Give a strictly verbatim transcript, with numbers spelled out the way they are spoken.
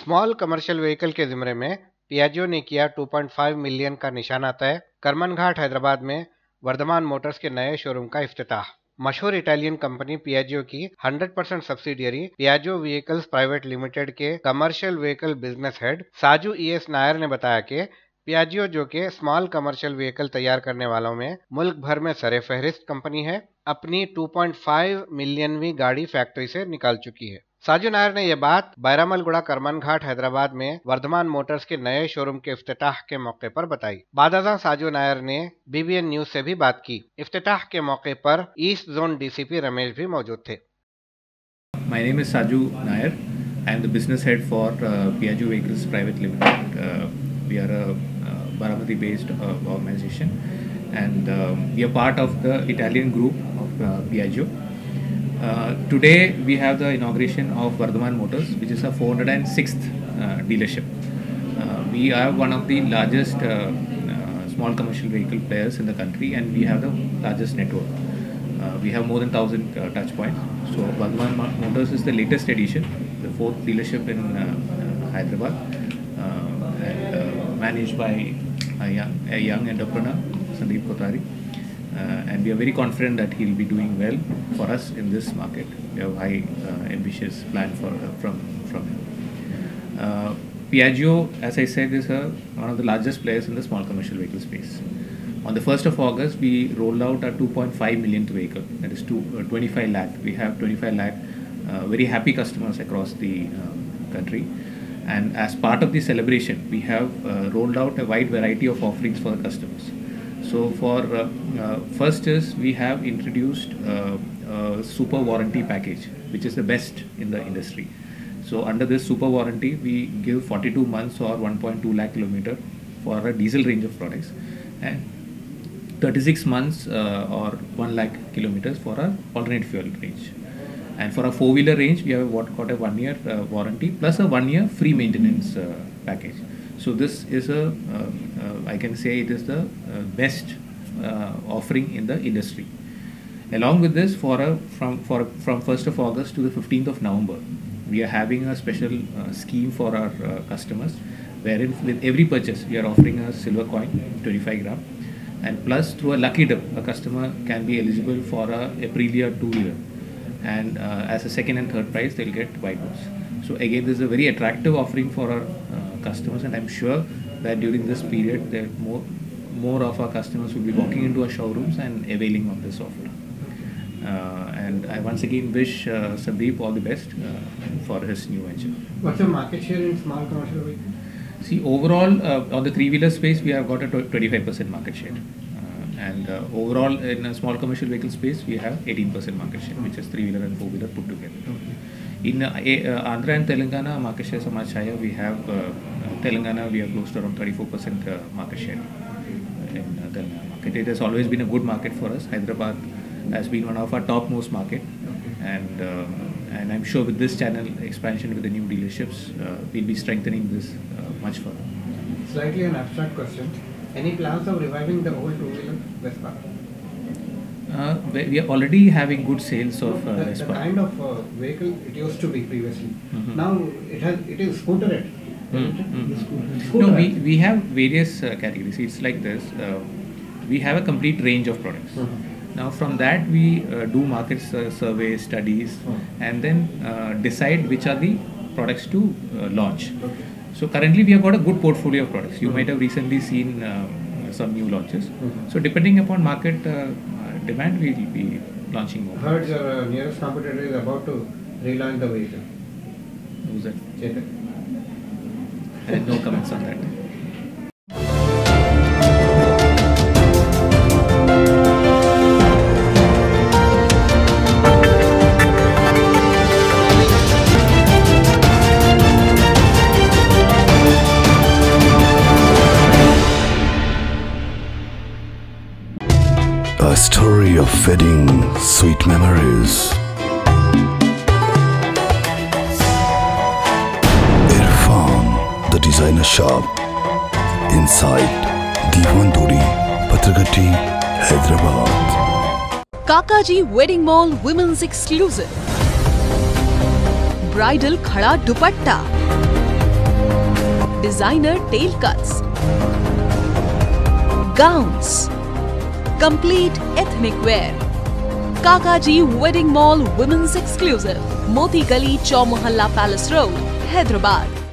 Small commercial vehicle के ज़िम्मे में Piaggio ने किया दो पॉइंट पाँच मिलियन का निशाना तय। करमन घाट हैदराबाद में वर्धमान मोटर्स के नए शोरूम का इफ्तिताह। मशहूर इटालियन कंपनी पियाजियो की सौ percent subsidiary Piaggio vehicles private limited के commercial vehicle business head Saju E S Nair ने बताया कि पियाजियो, जो कि स्मॉल कमर्शियल व्हीकल तैयार करने वालों में मुल्क भर में सरे फहरिस्त कंपनी है, अपनी दो पॉइंट पाँच मिलियनवीं गाड़ी फैक्ट्री से निकाल चुकी है। साजू नायर ने यह बात बैरामलगुड़ा करमन घाट हैदराबाद में वर्धमान मोटर्स के नए शोरूम के इफ्तिताह के मौके पर बताई। बादशाह साजू नायर ने बी बी एन न्यूज से भी बात की। इफ्तिताह के मौके पर east zone D C P Ramesh भी मौजूद थे। My name is Saju Nair. I am the business head for uh, Piaggio Vehicles Private Limited. Uh, we are a uh, Baramati-based uh, organization, and uh, we are part of the Italian group of uh, Piaggio. Uh, today we have the inauguration of Vardhaman Motors, which is a four hundred sixth uh, dealership. Uh, we are one of the largest uh, uh, small commercial vehicle players in the country, and we have the largest network. Uh, we have more than one thousand uh, touch points. So Vardhaman Motors is the latest edition, the fourth dealership in uh, uh, Hyderabad, uh, and uh, managed by a young, a young entrepreneur, Sandeep Kothari. Uh, and we are very confident that he will be doing well for us in this market. We have high uh, ambitious plan for uh, from from him. Uh, Piaggio, as I said, is a, one of the largest players in the small commercial vehicle space. On the first of August, we rolled out our two point five millionth vehicle, that is two, uh, twenty-five lakh. We have twenty-five lakh uh, very happy customers across the uh, country. And as part of the celebration, we have uh, rolled out a wide variety of offerings for the customers. So for uh, uh, first is we have introduced uh, a super warranty package, which is the best in the industry. So under this super warranty, we give forty-two months or one point two lakh kilometer for a diesel range of products, and thirty-six months uh, or one lakh kilometers for our alternate fuel range. And for a four-wheeler range, we have what got a one-year uh, warranty plus a one-year free maintenance uh, package. So this is a, uh, uh, I can say it is the uh, best uh, offering in the industry. Along with this, for a, from for from first of August to the fifteenth of November, we are having a special uh, scheme for our uh, customers, wherein with every purchase we are offering a silver coin, twenty-five gram, and plus through a lucky dip, a customer can be eligible for a Aprilia two-wheeler, and uh, as a second and third prize they'll get white goods. So again, this is a very attractive offering for our uh, customers, and I'm sure that during this period, that more more of our customers will be walking into our showrooms and availing of this offer. Uh, and I once again wish uh, Sandeep all the best uh, for his new venture. What's your market share in small commercial vehicles? See, overall uh, on the three-wheeler space, we have got a twenty-five percent market share, uh, and uh, overall in a small commercial vehicle space, we have eighteen percent market share, which is three-wheeler and four-wheeler put together. Okay. In uh, uh, Andhra and Telangana, market share is much higher. We have uh, Telangana, we are close to around thirty-four percent uh, market share in uh, Telangana market. It has always been a good market for us. Hyderabad has been one of our topmost market, and uh, and I'm sure with this channel expansion with the new dealerships, uh, we'll be strengthening this uh, much further. Slightly an abstract question. Any plans of reviving the old two-wheeler Vespa? Uh, we are already having good sales of uh, the, Vespa. The kind of uh, vehicle it used to be previously. Mm-hmm. Now it has it is scooterette. Mm-hmm. No, we, we have various uh, categories. It's like this. Uh, we have a complete range of products. Mm-hmm. Now from that we uh, do market uh, surveys, studies, mm-hmm. and then uh, decide which are the products to uh, launch. Okay. So currently we have got a good portfolio of products. You mm-hmm. might have recently seen uh, some new launches. Mm-hmm. So depending upon market uh, demand, we will be launching more. Heard your uh, nearest competitor is about to relaunch the vehicle. Who's that? Chetak. I have no comments on that. A story of wedding, sweet memories. Irfan, the designer shop, inside Diwan Duri, Patragati, Hyderabad. Kakaji Wedding Mall Women's Exclusive. Bridal Khada Dupatta. designer tail cuts, gowns, complete ethnic wear. Kakaji Wedding Mall Women's Exclusive, Moti Gali, Chowmuhalla Palace Road, Hyderabad.